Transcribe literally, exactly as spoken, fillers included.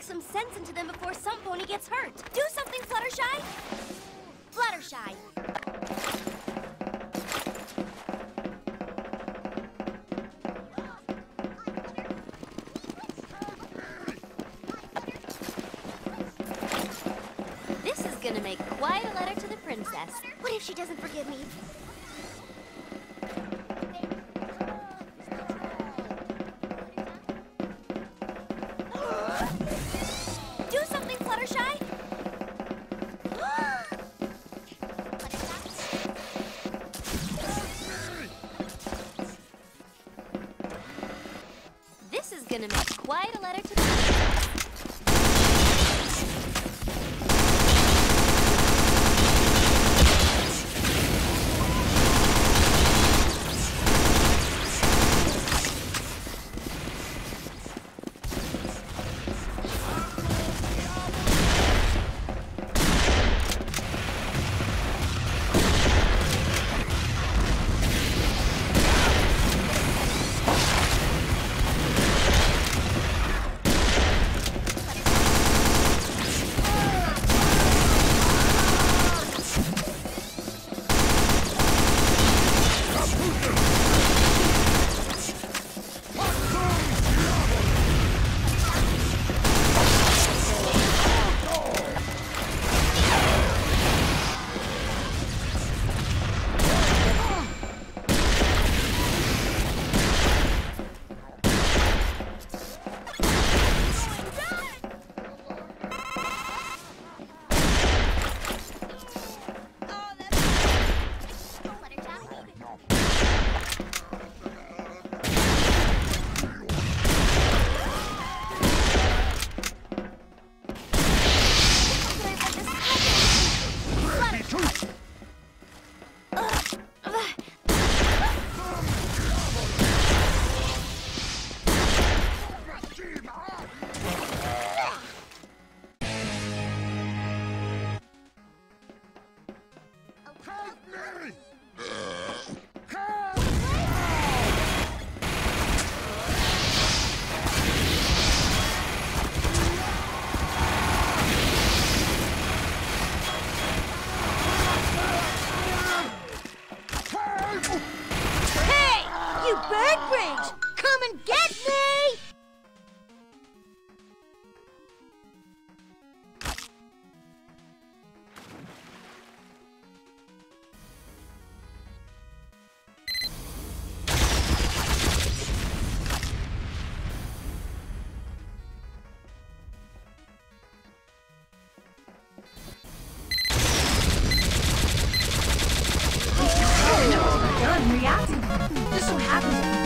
some sense into them before some pony gets hurt. Do something, Fluttershy! Fluttershy! This is gonna make quite a letter to the princess. What if she doesn't forgive me? Do something, Fluttershy! This is gonna make quite a letter to the princess. Come and get me! Done reacting. This will happen.